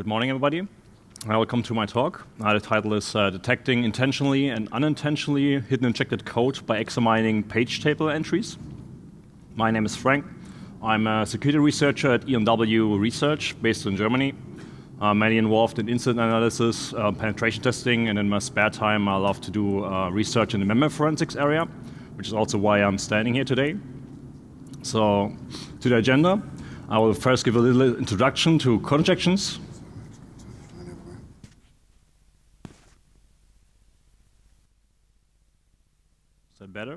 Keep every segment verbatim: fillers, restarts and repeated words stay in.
Good morning, everybody. Welcome to my talk. Uh, the title is uh, Detecting Intentionally and Unintentionally Hidden Injected Code by Examining Page Table Entries. My name is Frank. I'm a security researcher at E M W Research, based in Germany. Uh, mainly involved in incident analysis, uh, penetration testing, and in my spare time I love to do uh, research in the memory forensics area, which is also why I'm standing here today. So, to the agenda, I will first give a little introduction to code injections. Is that better?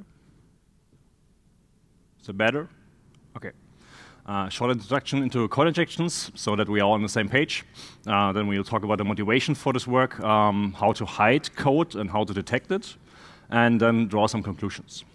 Is that better? Okay. Uh, short introduction into code injections so that we are all on the same page. Uh, then we'll talk about the motivation for this work, um, how to hide code and how to detect it, and then draw some conclusions.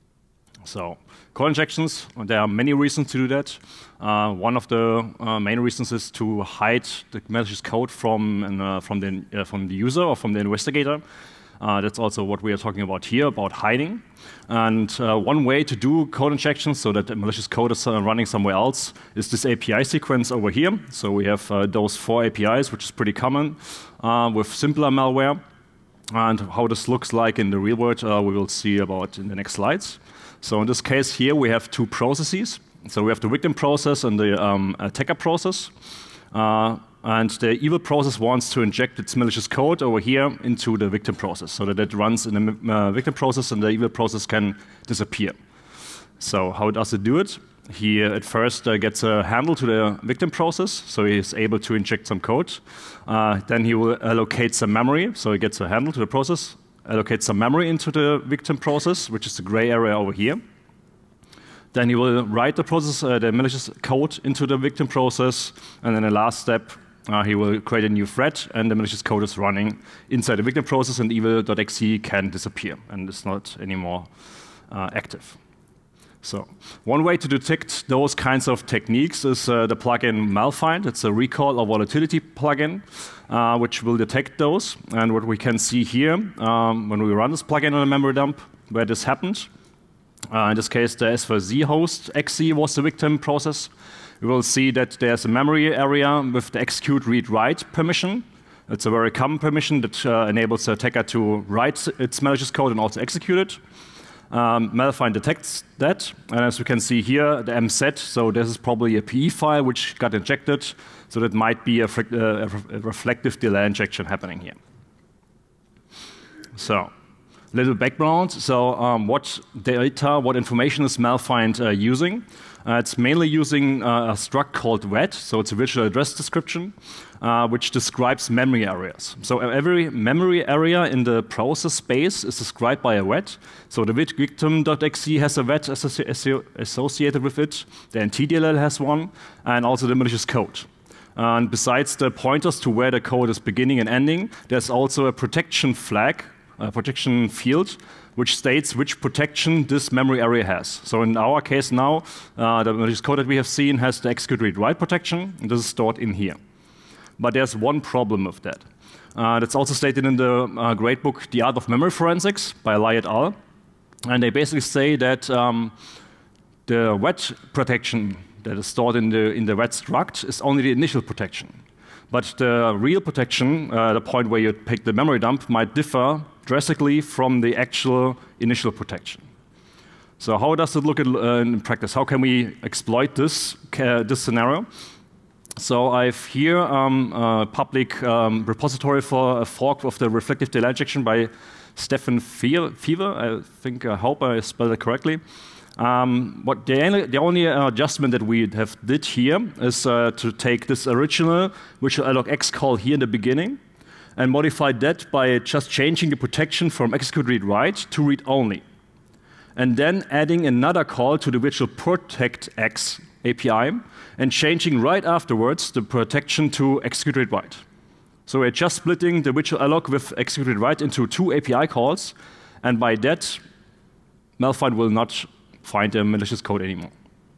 So, code injections, there are many reasons to do that. Uh, one of the uh, main reasons is to hide the malicious code from, uh, from, the, uh, from the user or from the investigator. Uh, that's also what we are talking about here, about hiding. And uh, one way to do code injections so that the malicious code is uh, running somewhere else is this A P I sequence over here. So we have uh, those four A P Is, which is pretty common uh, with simpler malware. And how this looks like in the real world, uh, we will see about in the next slides. So in this case here, we have two processes. So we have the victim process and the um, attacker process. Uh, And the evil process wants to inject its malicious code over here into the victim process so that it runs in the uh, victim process and the evil process can disappear. So how does it do it? He uh, at first uh, gets a handle to the victim process, so he is able to inject some code. Uh, then he will allocate some memory, so he gets a handle to the process, allocate some memory into the victim process, which is the gray area over here. Then he will write the process, uh, the malicious code into the victim process, and then the last step, Uh, he will create a new thread, and the malicious code is running inside the victim process, and evil dot E X E can disappear, and it's not anymore uh, active. So, one way to detect those kinds of techniques is uh, the plugin Malfind. It's a recall or volatility plugin, uh, which will detect those. And what we can see here, um, when we run this plugin on a memory dump, where this happened, uh, in this case, the S four Z host X E was the victim process. We will see that there's a memory area with the execute read write permission. It's a very common permission that uh, enables the attacker to write its malicious code and also execute it. Um, Malfind detects that, and as we can see here, the M Z, so this is probably a P E file which got injected, so that might be a, uh, a reflective delay injection happening here. So, little background. So, um, what data, what information is Malfind uh, using? Uh, it's mainly using uh, a struct called V A D, so it's a virtual address description, uh, which describes memory areas. So every memory area in the process space is described by a V A D. So the victim dot E X E has a V A D associ associated with it, the N T D L L has one, and also the malicious code. And besides the pointers to where the code is beginning and ending, there's also a protection flag, a protection field, which states which protection this memory area has. So in our case now, uh, the malicious code that we have seen has the execute read write protection, and this is stored in here. But there's one problem with that. Uh, that's also stated in the uh, great book, The Art of Memory Forensics by Lai et al. And they basically say that um, the V A D protection that is stored in the, in the V A D struct is only the initial protection. But the real protection, uh, the point where you pick the memory dump, might differ drastically from the actual initial protection. So how does it look at, uh, in practice? How can we exploit this, uh, this scenario? So I've here um, a public um, repository for a fork of the reflective delay injection by Stefan Fever. I think, I hope I spelled it correctly. Um, what the, only, the only uh, adjustment that we have did here is uh, to take this original virtual alloc X call here in the beginning and modify that by just changing the protection from execute read write to read only, and then adding another call to the virtual protect X A P I and changing right afterwards the protection to execute read write. So we're just splitting the virtual alloc with execute read write into two A P I calls, and by that, Malfind will not find the malicious code anymore.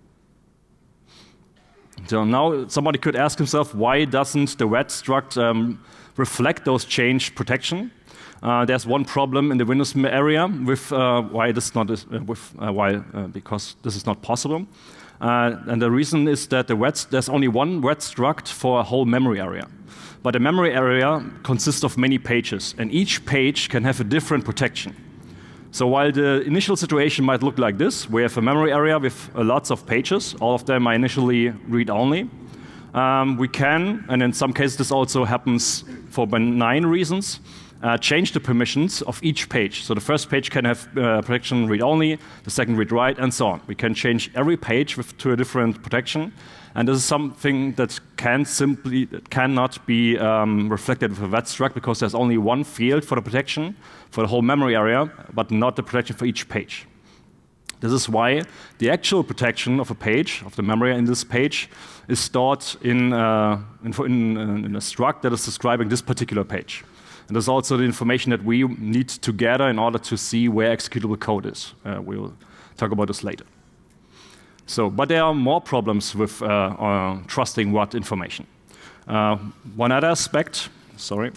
So now somebody could ask himself, why doesn't the V A D struct um, reflect those changed protection? Uh, there's one problem in the Windows area with uh, why this not is, uh, with uh, why uh, because this is not possible. Uh, and the reason is that the wet, there's only one wet struct for a whole memory area. But the memory area consists of many pages, and each page can have a different protection. So while the initial situation might look like this, we have a memory area with uh, lots of pages, all of them are initially read-only. Um, we can, and in some cases this also happens for benign reasons, uh, change the permissions of each page. So the first page can have uh, protection read-only, the second read-write, and so on. We can change every page with, to a different protection. And this is something that can simply that cannot be um, reflected with a wet struct because there's only one field for the protection for the whole memory area, but not the protection for each page. This is why the actual protection of a page, of the memory in this page, is stored in, uh, in, in, in a struct that is describing this particular page. And there's also the information that we need to gather in order to see where executable code is. Uh, we'll talk about this later. So, but there are more problems with uh, uh, trusting what information. Uh, one other aspect, sorry.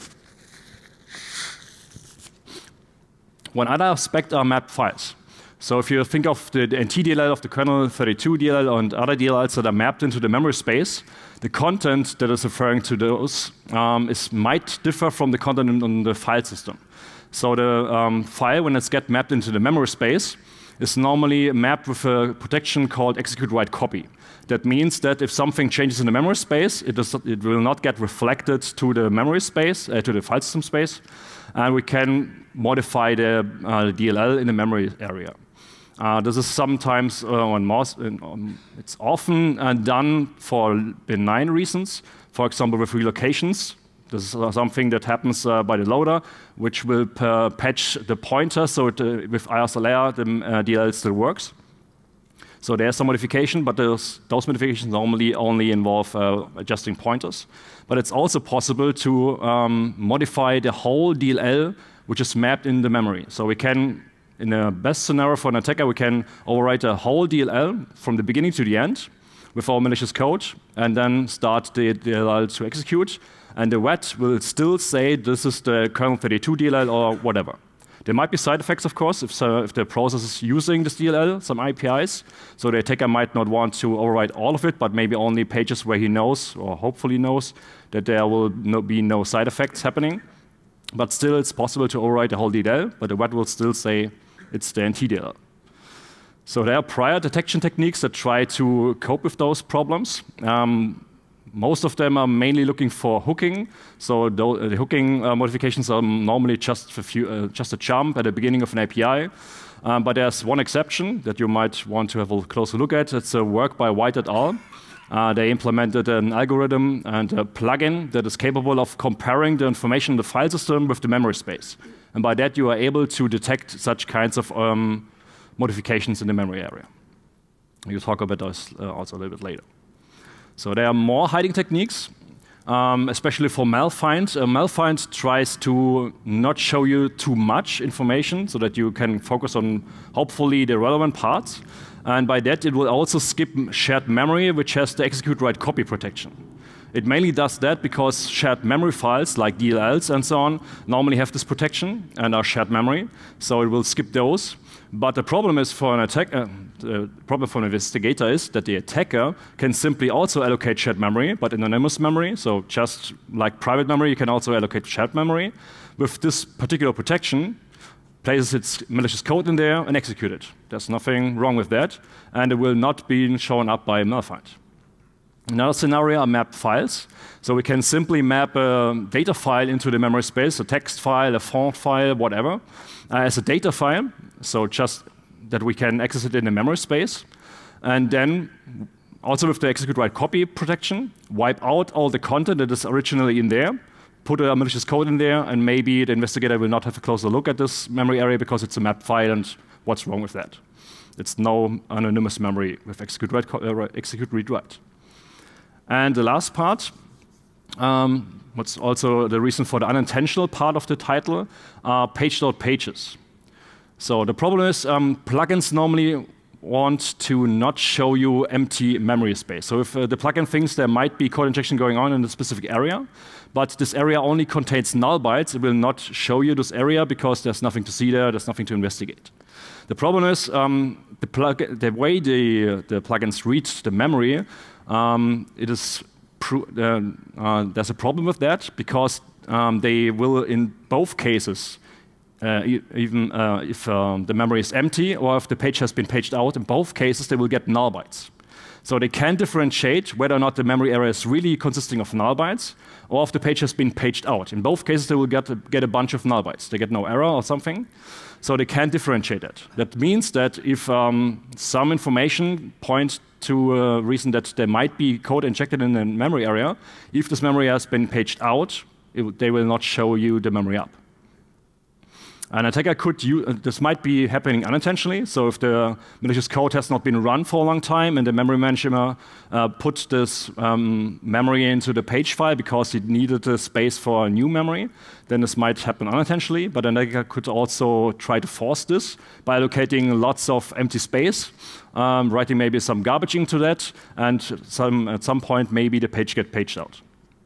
One other aspect are mapped files. So if you think of the, the N T D L L of the kernel, thirty-two D L L, and other D L Ls that are mapped into the memory space, the content that is referring to those um, is, might differ from the content in, in the file system. So the um, file, when it's get mapped into the memory space, is normally mapped with a protection called execute write copy. That means that if something changes in the memory space, it, does, it will not get reflected to the memory space, uh, to the file system space, and we can modify the uh, D L L in the memory area. Uh, this is sometimes, uh, on most, um, it's often uh, done for benign reasons. For example, with relocations. This is uh, something that happens uh, by the loader, which will uh, patch the pointer, so it, uh, with I S L R, the uh, D L L still works. So there's some modification, but those, those modifications normally only involve uh, adjusting pointers. But it's also possible to um, modify the whole D L L, which is mapped in the memory. So we can, in the best scenario for an attacker, we can overwrite a whole D L L from the beginning to the end with our malicious code, and then start the D L L to execute. And the W A T will still say this is the kernel thirty-two D L L or whatever. There might be side effects, of course, if, so, if the process is using this D L L, some I P Is. So the attacker might not want to overwrite all of it, but maybe only pages where he knows, or hopefully knows, that there will no, be no side effects happening. But still, it's possible to overwrite the whole D L L, but the W A T will still say it's the N T D L L. So there are prior detection techniques that try to cope with those problems. Um, Most of them are mainly looking for hooking. So the hooking uh, modifications are normally just, for few, uh, just a jump at the beginning of an A P I. Um, but there's one exception that you might want to have a closer look at. It's a work by White et al. Uh, they implemented an algorithm and a plugin that is capable of comparing the information in the file system with the memory space. And by that, you are able to detect such kinds of um, modifications in the memory area. We'll talk about those uh, also a little bit later. So there are more hiding techniques, um, especially for malfind. Uh, malfind tries to not show you too much information so that you can focus on, hopefully, the relevant parts. And by that, it will also skip shared memory, which has the execute write copy protection. It mainly does that because shared memory files, like D L Ls and so on, normally have this protection and are shared memory. So it will skip those. But the problem is for an attacker, the problem for an investigator is that the attacker can simply also allocate shared memory, but anonymous memory. So just like private memory, you can also allocate shared memory. With this particular protection, places its malicious code in there and execute it. There's nothing wrong with that, and it will not be shown up by malfind. Another scenario are mapped files. So we can simply map a data file into the memory space, a text file, a font file, whatever, uh, as a data file. So just that we can access it in the memory space. And then, also with the execute write copy protection, wipe out all the content that is originally in there, put a malicious code in there, and maybe the investigator will not have a closer look at this memory area because it's a mapped file, and what's wrong with that? It's no anonymous memory with execute write, uh, execute read write. And the last part, um, what's also the reason for the unintentional part of the title, are page load pages. So the problem is um, plugins normally want to not show you empty memory space. So if uh, the plugin thinks there might be code injection going on in a specific area, but this area only contains null bytes, it will not show you this area because there's nothing to see there, there's nothing to investigate. The problem is um, the, plug the way the, the plugins read the memory, um, it is uh, uh, there's a problem with that because um, they will, in both cases, uh, e even uh, if um, the memory is empty or if the page has been paged out, in both cases they will get null bytes. So they can differentiate whether or not the memory area is really consisting of null bytes or if the page has been paged out. In both cases, they will get a, get a bunch of null bytes. They get no error or something. So they can't differentiate that. That means that if um, some information points to a reason that there might be code injected in the memory area, if this memory has been paged out, it, they will not show you the memory up. An attacker could use, uh, this might be happening unintentionally. So if the malicious code has not been run for a long time and the memory manager uh, put this um, memory into the page file because it needed a space for a new memory, then this might happen unintentionally. But an attacker could also try to force this by allocating lots of empty space, um, writing maybe some garbage into that, and some, at some point maybe the page gets paged out.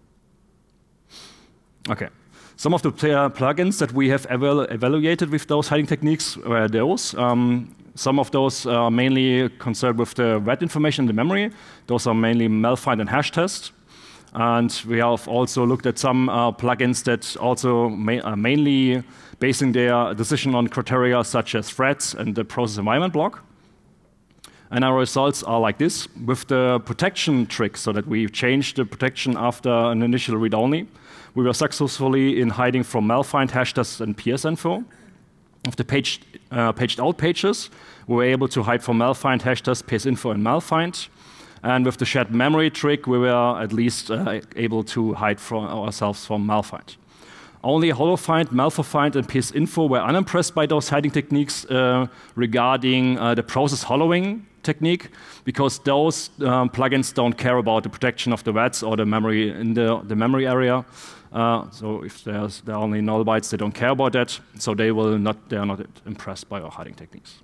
Okay. Some of the uh, plugins that we have eval evaluated with those hiding techniques were those. Um, some of those are mainly concerned with the read information in the memory. Those are mainly Malfind and Hashtest. And we have also looked at some uh, plugins that also ma are mainly basing their decision on criteria such as threads and the process environment block. And our results are like this. With the protection trick, so that we changed the protection after an initial read-only, we were successfully in hiding from Malfind, Hashtest, and P S info. Of the paged, uh, paged out pages, we were able to hide from Malfind, Hashtest, P S info, and Malfind. And with the shared memory trick, we were at least uh, able to hide from ourselves from Malfind. Only HoloFind, Malfofind, and P S info were unimpressed by those hiding techniques uh, regarding uh, the process hollowing technique, because those um, plugins don't care about the protection of the W A Ts or the memory in the, the memory area. Uh, so if there's there are only null bytes, they don't care about that. So they will not they are not impressed by our hiding techniques.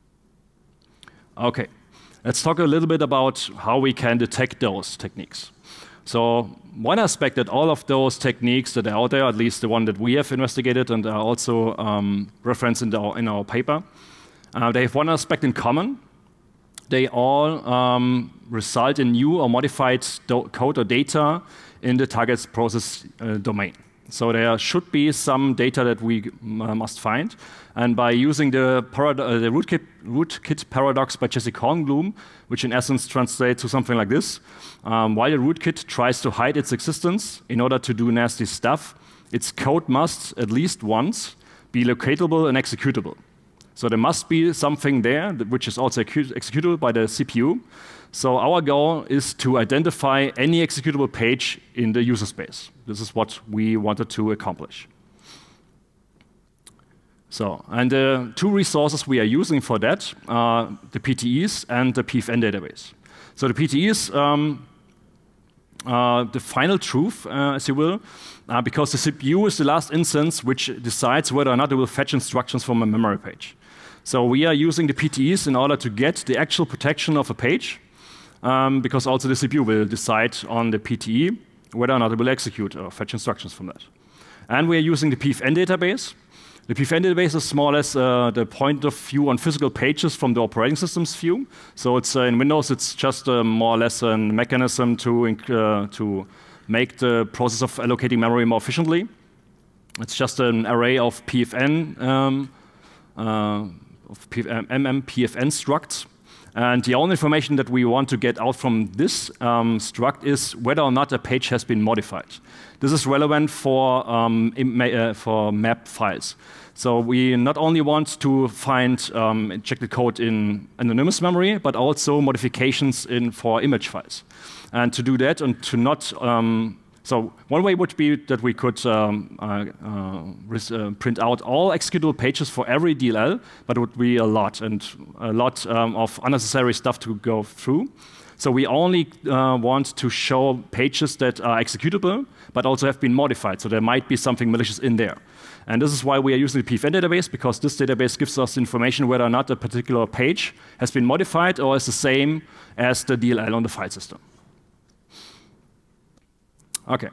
Okay, let's talk a little bit about how we can detect those techniques. So one aspect that all of those techniques that are out there, at least the one that we have investigated and are also um, referenced in, the, in our paper, uh, they have one aspect in common. They all um, result in new or modified code or data in the target's process uh, domain. So there should be some data that we uh, must find. And by using the, uh, the rootkit, rootkit paradox by Jesse Kornblum, which in essence translates to something like this, um, while the rootkit tries to hide its existence in order to do nasty stuff, its code must, at least once, be locatable and executable. So there must be something there which is also executable by the C P U. So our goal is to identify any executable page in the user space. This is what we wanted to accomplish. So, and the two resources we are using for that are the P T Es and the P F N database. So the P T Es, um, uh, the final truth, uh, as you will, uh, because the C P U is the last instance which decides whether or not it will fetch instructions from a memory page. So we are using the P T Es in order to get the actual protection of a page, um, because also the C P U will decide on the P T E whether or not it will execute or fetch instructions from that. And we are using the P F N database. The P F N database is more or less uh, the point of view on physical pages from the operating system's view. So it's uh, in Windows, it's just uh, more or less a mechanism to uh, to make the process of allocating memory more efficiently. It's just an array of P F N. Um, uh, of M M P F N structs. And the only information that we want to get out from this um, struct is whether or not a page has been modified. This is relevant for, um, uh, for map files. So we not only want to find um, injected code in anonymous memory, but also modifications in for image files. And to do that and to not um, So one way would be that we could um, uh, uh, uh, print out all executable pages for every D L L, but it would be a lot and a lot um, of unnecessary stuff to go through. So we only uh, want to show pages that are executable, but also have been modified. So there might be something malicious in there. And this is why we are using the P F N database, because this database gives us information whether or not a particular page has been modified or is the same as the D L L on the file system. Okay.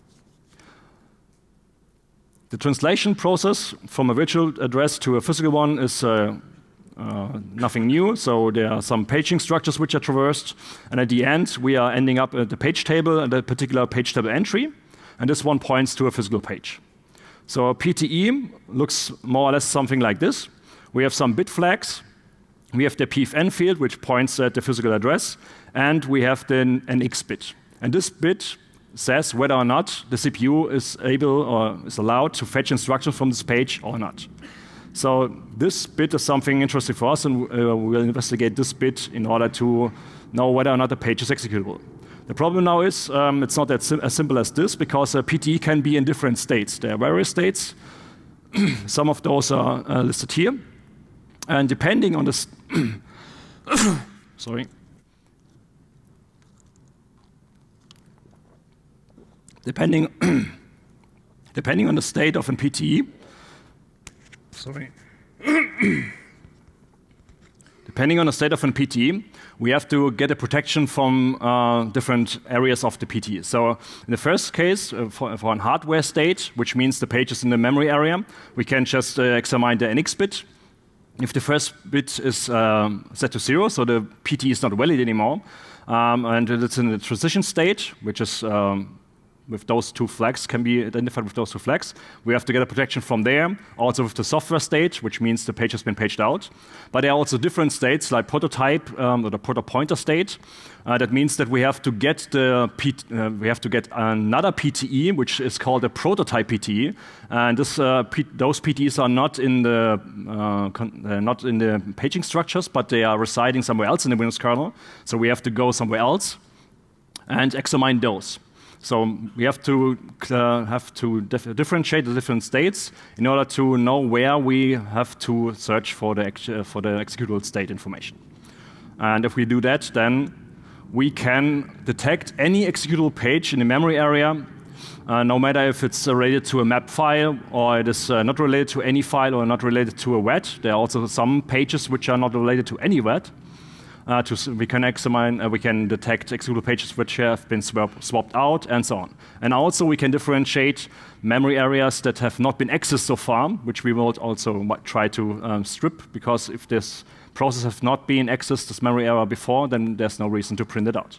The translation process from a virtual address to a physical one is uh, uh, nothing new. So there are some paging structures which are traversed. And at the end, we are ending up at the page table and a particular page table entry. And this one points to a physical page. So a P T E looks more or less something like this. We have some bit flags. We have the P F N field, which points at the physical address. And we have then an X bit. And this bit says whether or not the C P U is able or is allowed to fetch instructions from this page or not. So this bit is something interesting for us, and uh, we'll investigate this bit in order to know whether or not the page is executable. The problem now is um, it's not that sim as simple as this, because a P T E can be in different states. There are various states. Some of those are uh, listed here. And depending on this, sorry. Depending, depending on the state of a P T E, sorry. Depending on the state of a P T E, we have to get a protection from uh, different areas of the P T E. So in the first case, uh, for, for a hardware state, which means the page is in the memory area, we can just uh, examine the N X bit. If the first bit is um, set to zero, so the P T E is not valid anymore, um, and it's in the transition state, which is um, with those two flags, can be identified with those two flags. We have to get a protection from there, also with the software state, which means the page has been paged out. But there are also different states, like prototype um, or the proto pointer state. Uh, that means that we have to get the P uh, we have to get another P T E, which is called a prototype P T E. And this, uh, P those P T Es are not in the uh, con uh, not in the paging structures, but they are residing somewhere else in the Windows kernel. So we have to go somewhere else and examine those. So we have to uh, have to dif differentiate the different states in order to know where we have to search for the uh, for the executable state information. And if we do that, then we can detect any executable page in the memory area, uh, no matter if it's uh, related to a map file or it is uh, not related to any file or not related to a W A D. There are also some pages which are not related to any W A D. Uh, to, we can examine, uh, we can detect executable pages which have been swap, swapped out, and so on. And also we can differentiate memory areas that have not been accessed so far, which we will also try to um, strip, because if this process has not been accessed, this memory area before, then there's no reason to print it out.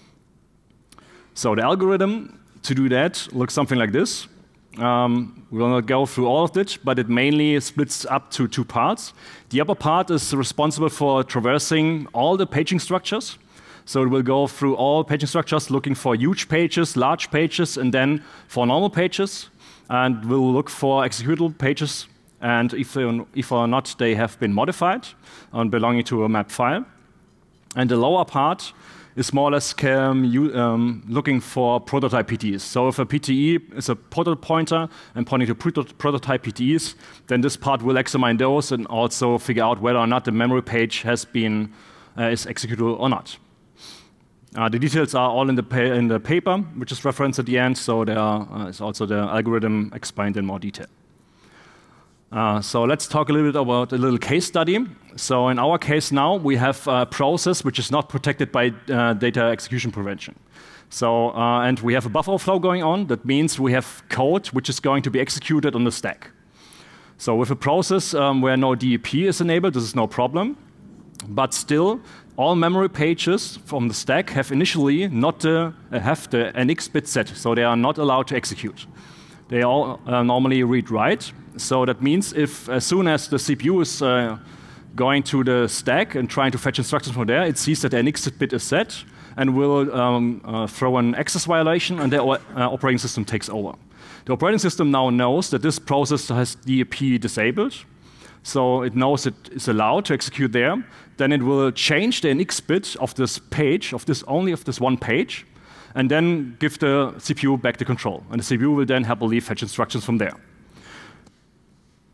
So the algorithm to do that looks something like this. Um, we will not go through all of it, but it mainly splits up to two parts. The upper part is responsible for traversing all the paging structures. So it will go through all paging structures, looking for huge pages, large pages, and then for normal pages. And we'll look for executable pages, and if, they, if or not they have been modified and belonging to a map file. And the lower part is more or less um, you, um, looking for prototype P T Es. So if a P T E is a proto pointer and pointing to proto prototype P T Es, then this part will examine those and also figure out whether or not the memory page has been uh, is executable or not. Uh, the details are all in the, pa in the paper, which is referenced at the end, so there uh, is also the algorithm explained in more detail. Uh, so let's talk a little bit about a little case study. So in our case now, we have a process which is not protected by uh, data execution prevention. So, uh, and we have a buffer overflow going on. That means we have code which is going to be executed on the stack. So with a process um, where no D E P is enabled, this is no problem. But still, all memory pages from the stack have initially not uh, have the N X bit set, so they are not allowed to execute. They all uh, normally read-write. So that means if as soon as the C P U is uh, going to the stack and trying to fetch instructions from there, it sees that the N X bit is set and will um, uh, throw an access violation, and the uh, operating system takes over. The operating system now knows that this process has D E P disabled, so it knows it is allowed to execute there. Then it will change the N X bit of this page, of this only of this one page, and then give the C P U back the control. And the C P U will then happily fetch instructions from there.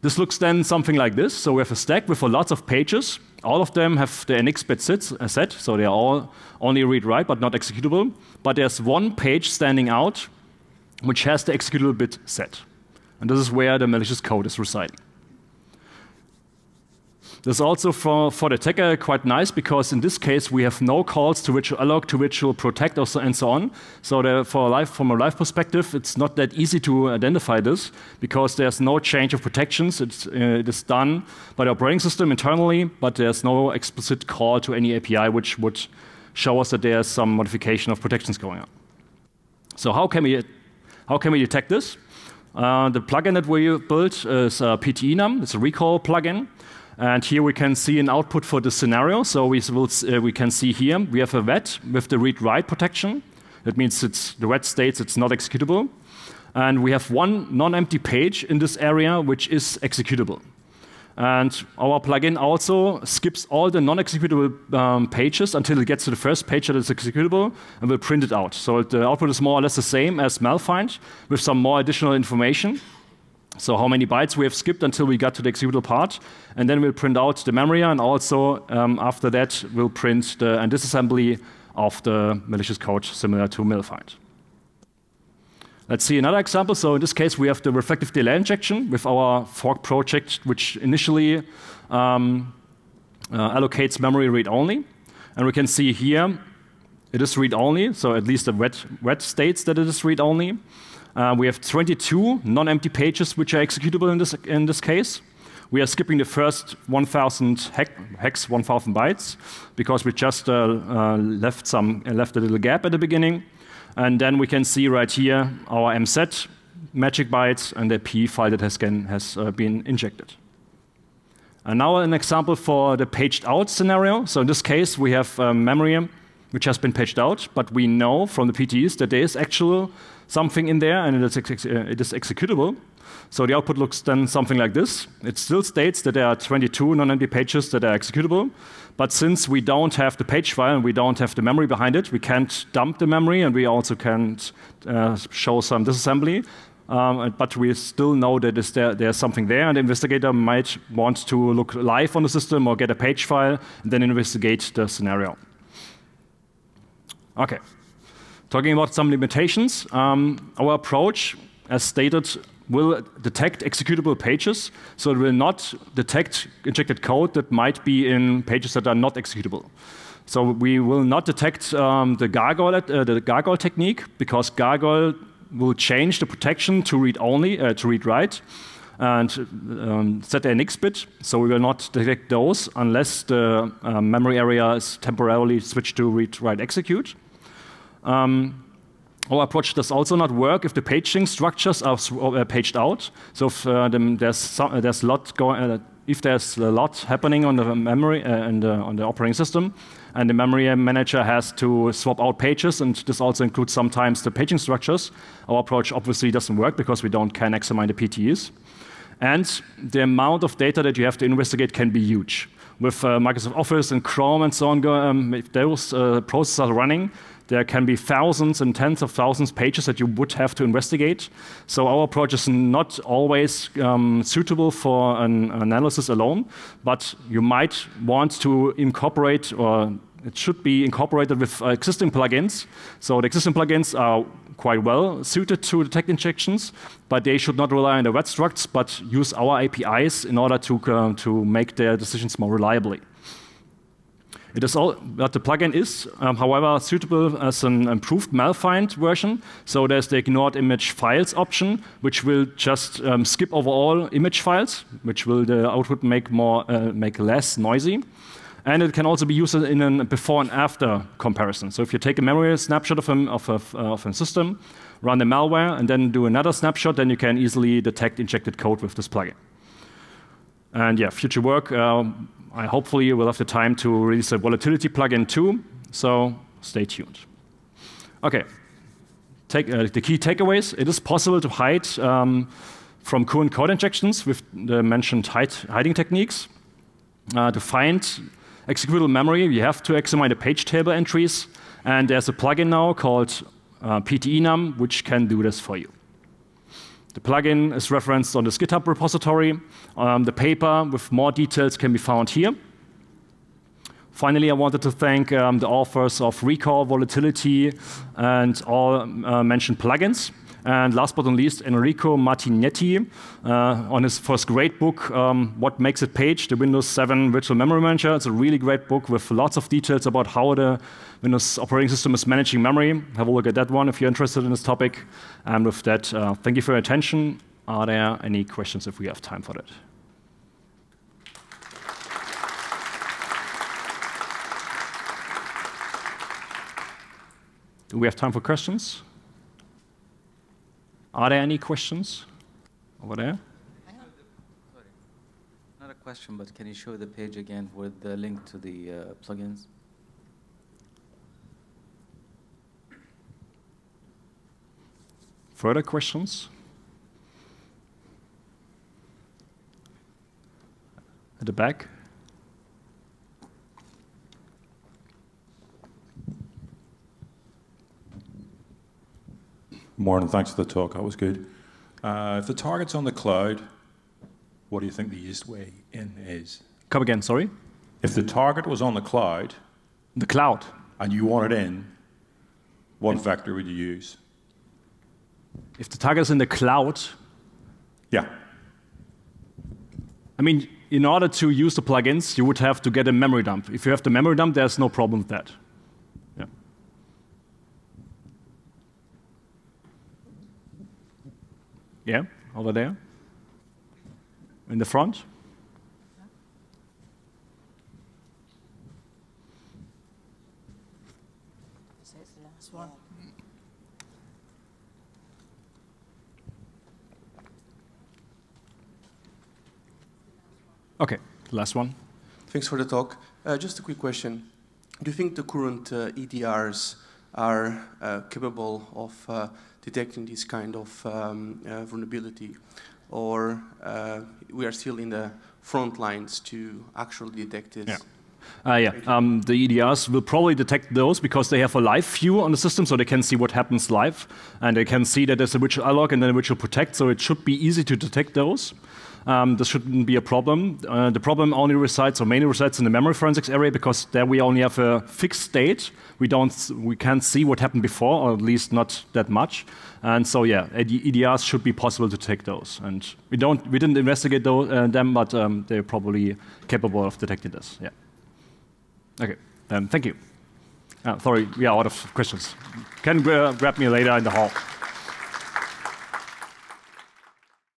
This looks then something like this. So we have a stack with lots of pages. All of them have the N X bit set, so they are all only read-write but not executable. But there's one page standing out which has the executable bit set. And this is where the malicious code is residing. This is also for, for the attacker quite nice, because in this case we have no calls to virtual alloc, to virtual protect, or so, and so on. So the, for a live, from a live perspective, it's not that easy to identify this, because there's no change of protections. It's, uh, it is done by the operating system internally, but there's no explicit call to any A P I which would show us that there's some modification of protections going on. So how can we, how can we detect this? Uh, the plugin that we built is uh, P T enum. It's a recall plugin. And here we can see an output for the scenario. So we, will, uh, we can see here we have a W E T with the read-write protection. That means it's, the W E T states it's not executable. And we have one non-empty page in this area which is executable. And our plugin also skips all the non-executable um, pages until it gets to the first page that is executable and will print it out. So the output is more or less the same as malfind with some more additional information. So how many bytes we have skipped until we got to the executable part, and then we'll print out the memory, and also um, after that we'll print the and disassembly of the malicious code similar to malfind. Let's see another example. So in this case we have the reflective delay injection with our fork project, which initially um, uh, allocates memory read-only, and we can see here it is read-only, so at least the W E T states that it is read-only. Uh, we have twenty-two non-empty pages which are executable in this, in this case. We are skipping the first one thousand hex, one thousand bytes, because we just uh, uh, left, some, uh, left a little gap at the beginning. And then we can see right here our M Z magic bytes and the P file that has, can, has uh, been injected. And now an example for the paged out scenario. So in this case, we have uh, memory which has been paged out, but we know from the P T Es that there is actual something in there, and it is, ex it is executable. So the output looks then something like this. It still states that there are twenty-two non-empty pages that are executable, but since we don't have the page file and we don't have the memory behind it, we can't dump the memory, and we also can't uh, show some disassembly. Um, but we still know that is there, there's something there, and the investigator might want to look live on the system or get a page file and then investigate the scenario. Okay. Talking about some limitations, um, our approach, as stated, will detect executable pages, so it will not detect injected code that might be in pages that are not executable. So we will not detect um, the gargoyle, uh, the gargoyle technique, because gargoyle will change the protection to read only, uh, to read write, and um, set the N X bit. So we will not detect those unless the uh, memory area is temporarily switched to read write execute. Um, our approach does also not work if the paging structures are uh, paged out. So if uh, the, there's some, uh, there's a lot going, uh, if there's a lot happening on the memory uh, and the, on the operating system, and the memory manager has to swap out pages, and this also includes sometimes the paging structures, our approach obviously doesn't work because we don't can examine the P T Es. And the amount of data that you have to investigate can be huge. With uh, Microsoft Office and Chrome and so on, um, if those uh, processes are running, there can be thousands and tens of thousands of pages that you would have to investigate. So our approach is not always um, suitable for an analysis alone, but you might want to incorporate, or it should be incorporated with uh, existing plugins. So the existing plugins are quite well suited to detect injections, but they should not rely on the W E T structs, but use our A P Is in order to, uh, to make their decisions more reliably. It is all, but the plugin is, um, however, suitable as an improved malfind version. So there's the ignored image files option, which will just um, skip over all image files, which will the output make more, uh, make less noisy. And it can also be used in a before and after comparison. So if you take a memory snapshot of a, of a, uh, of a system, run the malware, and then do another snapshot, then you can easily detect injected code with this plugin. And yeah, future work. Uh, I hopefully will have the time to release a volatility plugin too, so stay tuned. Okay, Take, uh, the key takeaways. It is possible to hide um, from current code injections with the mentioned hide, hiding techniques. Uh, to find executable memory, you have to examine the page table entries, and there's a plugin now called uh, P T enum, which can do this for you. The plugin is referenced on this GitHub repository. Um, the paper with more details can be found here. Finally, I wanted to thank um, the authors of Recall, Volatility, and all uh, mentioned plugins. And last but not least, Enrico Martinetti uh, on his first great book, um, What Makes It Page, the Windows seven Virtual Memory Manager. It's a really great book with lots of details about how the Windows operating system is managing memory. Have a look at that one if you're interested in this topic. And with that, uh, thank you for your attention. Are there any questions if we have time for that? Do we have time for questions? Are there any questions over there? Sorry, not a question, but can you show the page again with the link to the uh, plugins? Further questions? At the back? Morning, thanks for the talk, that was good. Uh, if the target's on the cloud, what do you think the easiest way in is? Come again, sorry? If the target was on the cloud, the cloud, and you want it in, what vector would you use? If the target is in the cloud? Yeah. I mean, in order to use the plugins, you would have to get a memory dump. If you have the memory dump, there's no problem with that. Yeah. Yeah, over there. In the front. This is the last one. Okay, last one. Thanks for the talk. Uh, just a quick question. Do you think the current uh, E D Rs are uh, capable of uh, detecting this kind of um, uh, vulnerability, or uh, we are still in the front lines to actually detect this? Yeah. Uh, yeah, um, the E D Rs will probably detect those because they have a live view on the system, so they can see what happens live, and they can see that there's a virtual alloc and then a virtual protect, so it should be easy to detect those. Um, this shouldn't be a problem. Uh, the problem only resides, or mainly resides, in the memory forensics area, because there we only have a fixed state. We don't, we can't see what happened before, or at least not that much. And so, yeah, E D Rs should be possible to detect those. And we don't, we didn't investigate those, uh, them, but um, they're probably capable of detecting this. Yeah. Okay. Then thank you. Uh, sorry, we are out of questions. Can uh, grab me later in the hall.